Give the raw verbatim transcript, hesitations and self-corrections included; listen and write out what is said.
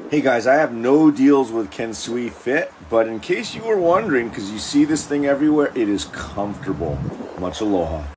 Hey guys, I have no deals with Kensui Fit, but in case you were wondering, because you see this thing everywhere, it is comfortable. Much aloha.